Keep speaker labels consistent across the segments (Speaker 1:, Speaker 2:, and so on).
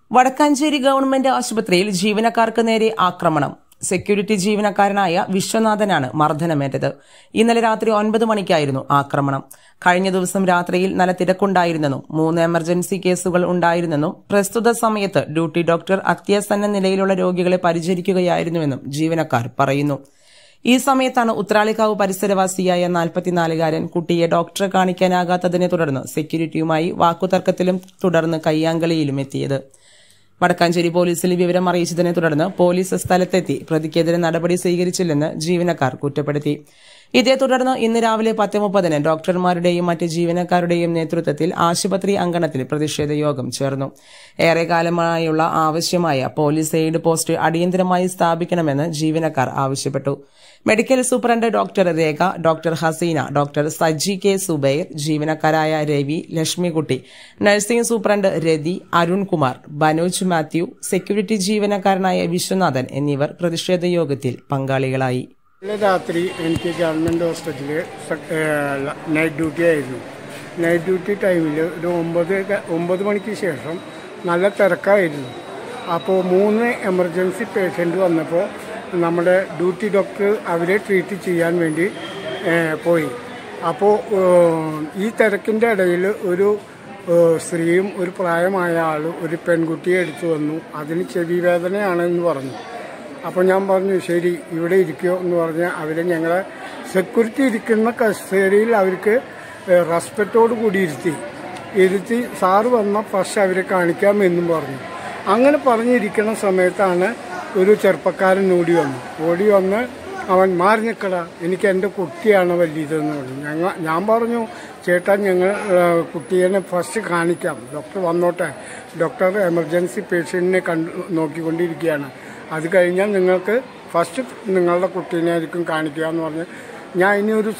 Speaker 1: Vadakkanchery government ആശുപത്രിയിൽ ജീവനക്കാർക്ക് നേരെ ആക്രമണം. സെക്യൂരിറ്റി ജീവനക്കാരനായ വിശ്വനാഥനാണ് മർദ്ദനമേറ്റത്. ഇന്നലെ രാത്രി 9 മണിക്കായിരുന്നു ആക്രമണം. കഴിഞ്ഞ ദിവസം രാത്രിയിൽ നല്ല തിരക്കുണ്ടായിരുന്നെന്നും 3 എമർജൻസി കേസുകൾ ഉണ്ടായിരുന്നെന്നും പ്രസ്തുത സമയത്ത് ഡ്യൂട്ടി ഡോക്ടർ അത്യാസന്ന നിലയിലുള്ള രോഗികളെ പരിചരിക്കുകയായിരുന്നുവെന്നും ജീവനക്കാർ പറയുന്നു. ഈ സമയത്താണ് ഉത്രാളിക്കാവ് പരിസരവാസിയായ 44-കാരൻ കുട്ടിയെ ഡോക്ടറെ കാണിക്കാനാകാത്തതിനെ തുടർന്ന് സെക്യൂരിറ്റിയുമായി വാക്കുതർക്കത്തിലും തുടർന്ന് കയ്യാങ്കളിയിലും എത്തിയത്. വടക്കാഞ്ചേരി പോലീസിൽ വിവരം അറിയിച്ചതിനെ തുടർന്ന് പോലീസ് സ്ഥലത്തെത്തി പ്രതിക്കെതിരെ നടപടി സ്വീകരിച്ചില്ലെന്ന് ജീവനക്കാർ കുറ്റപ്പെടുത്തി. ഇതേ തുടർന്ന് ഇന്ന് രാവിലെ 10:30 ഡോക്ടർമാരുടെയും മറ്റ് ജീവനക്കാരുടെയും നേതൃത്വത്തിൽ ആശുപത്രി അങ്കണത്തിൽ പ്രതിഷേധ യോഗം ചേർന്നു. ഏറെക്കാലമായുള്ള ആവശ്യമായ പോലീസ് എയ്ഡ് പോസ്റ്റ് അടിയന്തരമായി സ്ഥാപിക്കണമെന്ന് ജീവനക്കാർ ആവശ്യപ്പെട്ടു. Medical superintendent doctor Rekha, doctor Haseena, doctor Saji K Zubair, ജീവനക്കാരായ Ravi, Lakshmikutty, nursing superintendent Rathi, Arunkumar, Banoj Mathew, security ജീവനക്കാരനായ വിശ്വനാഥൻ എന്നിവർ പ്രതിഷേധ യോഗത്തിൽ പങ്കാളികളായി.
Speaker 2: രാത്രി എനിക്ക് ഗവൺമെൻറ് ഹോസ്പിറ്റലിൽ നൈറ്റ് ഡ്യൂട്ടി ആയിരുന്നു. നൈറ്റ് ഡ്യൂട്ടി ടൈമിൽ ഒരു 9 മണിക്ക് ശേഷം നല്ല തിരക്കായിരുന്നു. അപ്പോൾ 3 എമർജൻസി പേഷ്യൻ്റ് വന്നപ്പോൾ നമ്മുടെ ഡ്യൂട്ടി ഡോക്ടർ അവരെ ട്രീറ്റ് ചെയ്യാൻ വേണ്ടി പോയി. അപ്പോൾ ഈ തിരക്കിൻ്റെ ഇടയിൽ ഒരു സ്ത്രീയും ഒരു പ്രായമായ ആളും ഒരു പെൺകുട്ടിയെ എടുത്തു വന്നു. അതിന് ചെവി വേദനയാണെന്ന് പറഞ്ഞു. അപ്പോൾ ഞാൻ പറഞ്ഞു ശരി ഇവിടെ ഇരിക്കുമോ എന്ന് പറഞ്ഞാൽ അവർ ഞങ്ങളെ സെക്യൂരിറ്റി ഇരിക്കുന്ന കസ്റ്റഡിയിൽ അവർക്ക് റെസ്പെക്റ്റോട് കൂടി ഇരുത്തി സാറ് വന്ന ഫസ്റ്റ് അവരെ കാണിക്കാമെന്നും പറഞ്ഞു. അങ്ങനെ പറഞ്ഞിരിക്കുന്ന സമയത്താണ് ഒരു ചെറുപ്പക്കാരൻ ഓടി വന്ന് അവൻ മാറി നിൽക്കടാ, എനിക്ക് എൻ്റെ കുട്ടിയാണ് വലിയതെന്ന് പറഞ്ഞു. ഞാൻ പറഞ്ഞു ചേട്ടാ ഞങ്ങൾ കുട്ടീനെ ഫസ്റ്റ് കാണിക്കാം, ഡോക്ടർ വന്നോട്ടെ, ഡോക്ടർ എമർജൻസി പേഷ്യൻറ്റിനെ നോക്കിക്കൊണ്ടിരിക്കുകയാണ്, അത് കഴിഞ്ഞാൽ നിങ്ങൾക്ക് ഫസ്റ്റ് നിങ്ങളുടെ കുട്ടീനെ ആയിരിക്കും കാണിക്കുക എന്ന് പറഞ്ഞ് ഞാൻ ഇനിയൊരു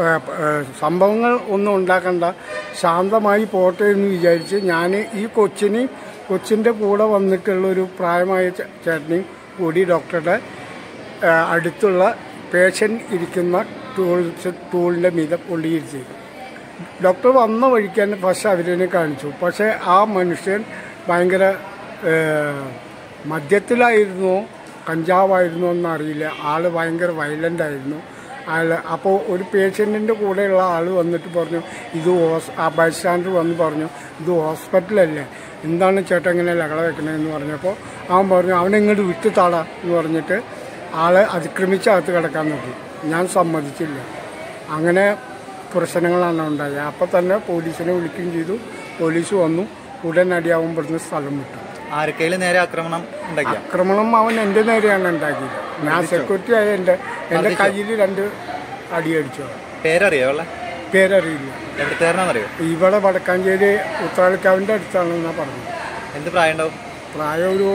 Speaker 2: സംഭവങ്ങൾ ഒന്നും ഉണ്ടാക്കണ്ട, ശാന്തമായി പോട്ടെ എന്ന് വിചാരിച്ച് ഞാൻ ഈ കൊച്ചിൻ്റെ കൂടെ വന്നിട്ടുള്ളൊരു പ്രായമായ ചേട്ടനെയും കൂടി ഡോക്ടറുടെ അടുത്തുള്ള പേഷ്യൻ്റ് ഇരിക്കുന്ന ടൂളിൻ്റെ മീതെ കൊണ്ടിരുത്തി. ഡോക്ടർ വന്ന വഴിക്ക് തന്നെ ഫസ്റ്റ് അവരെ കാണിച്ചു. പക്ഷേ ആ മനുഷ്യൻ ഭയങ്കര മദ്യത്തിലായിരുന്നോ കഞ്ചാവായിരുന്നോ എന്നറിയില്ല, ആൾ ഭയങ്കര വയലൻ്റ് ആയിരുന്നു ആൾ. അപ്പോൾ ഒരു പേഷ്യൻറ്റിൻ്റെ കൂടെയുള്ള ആൾ വന്നിട്ട് പറഞ്ഞു ഇത് ബൈസ്റ്റാൻഡർ വന്ന് പറഞ്ഞു ഇത് ഹോസ്പിറ്റലല്ലേ, എന്താണ് ചേട്ടാ ഇങ്ങനെ ലഹള വെക്കണതെന്ന് പറഞ്ഞപ്പോൾ അവൻ പറഞ്ഞു അവനെങ്ങോട്ട് വിട്ടു താടാ എന്ന് പറഞ്ഞിട്ട് ആളെ അതിക്രമിച്ച് അകത്ത് കിടക്കാൻ നോക്കി. ഞാൻ സമ്മതിച്ചില്ല. അങ്ങനെ പ്രശ്നങ്ങളാണ് ഉണ്ടായത്. അപ്പോൾ തന്നെ പോലീസിനെ വിളിക്കുകയും ചെയ്തു. പോലീസ് വന്നു. ഉടനടി അവൻ ഇവിടുന്ന് സ്ഥലം വിട്ടു.
Speaker 3: ആർക്കെങ്കിലും നേരെ ആക്രമണം
Speaker 2: അവൻ എൻ്റെ നേരെയാണ് ഉണ്ടാക്കിയത്. ഞാൻ സെക്യൂരിറ്റി ആയ എൻ്റെ കയ്യിൽ 2 അടി അടിച്ചു. പേരറിയില്ല. ഇവിടെ വടക്കാഞ്ചേരി ഉത്രാളിക്കാവിൻ്റെ അടുത്താണെന്നാണ് പറഞ്ഞത്.
Speaker 3: എന്ത് പ്രായം ഉണ്ടാവും?
Speaker 2: പ്രായം ഒരു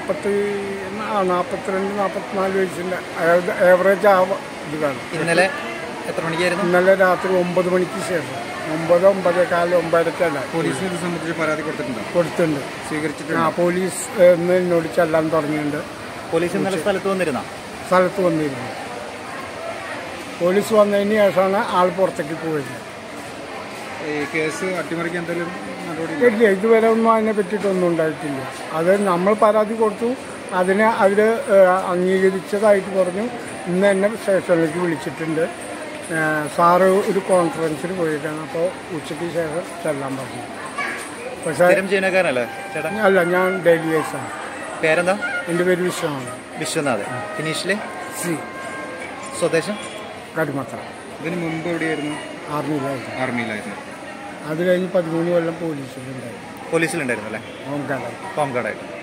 Speaker 2: 42-44 വയസ്സിൻ്റെ ഏവറേജ് ഇത് വേണം.
Speaker 3: ഇന്നലെ എത്ര മണിക്കായിരുന്നു?
Speaker 2: ഇന്നലെ രാത്രി 9 മണിക്ക് ശേഷം 9, 9:15, 9:30
Speaker 3: പോലീസിന് ഇത് സംബന്ധിച്ച് പരാതി
Speaker 2: കൊടുത്തിട്ടുണ്ട്. സ്വീകരിച്ചിട്ടുണ്ട്. പോലീസ് എന്നോട് ചെല്ലാൻ പറഞ്ഞിട്ടുണ്ട്.
Speaker 3: പോലീസ് ഇന്നലെ സ്ഥലത്ത്
Speaker 2: വന്നിരുന്നു. പോലീസ് വന്നതിന് ശേഷമാണ് ആൾ പുറത്തേക്ക് പോയത്.
Speaker 3: കേസ് അട്ടിമറിക്കാൻ എന്തെങ്കിലും
Speaker 2: ഇല്ല, ഇതുവരെ ഒന്നും അതിനെ പറ്റിയിട്ടൊന്നും ഉണ്ടായിട്ടില്ല. അത് നമ്മൾ പരാതി കൊടുത്തു, അതിനെ അവർ അംഗീകരിച്ചതായിട്ട് പറഞ്ഞു. ഇന്ന് എന്നെ സ്റ്റേഷനിലേക്ക് വിളിച്ചിട്ടുണ്ട്. സാറ് ഒരു കോൺഫറൻസിന് പോയിട്ടാണ്. അപ്പോൾ ഉച്ചയ്ക്ക് ശേഷം ചെല്ലാൻ പറഞ്ഞു. പക്ഷേ അല്ല, ഞാൻ ഡെയിലി വേസാണ്.
Speaker 3: പേരെന്താ?
Speaker 2: എൻ്റെ പേര്
Speaker 3: വിശ്വനാഥ്. ഫിനിഷിലെ
Speaker 2: സി,
Speaker 3: സ്വദേശം
Speaker 2: കടുമത്ര.
Speaker 3: ഇതിന് മുമ്പ് എവിടെയായിരുന്നു? ആർമിയിലായിരുന്നു.
Speaker 2: അത് കഴിഞ്ഞ് 13 കൊല്ലം പോലീസിലുണ്ടായിരുന്നു
Speaker 3: അല്ലേ?
Speaker 2: ഹോം ഗാർഡായിട്ട്.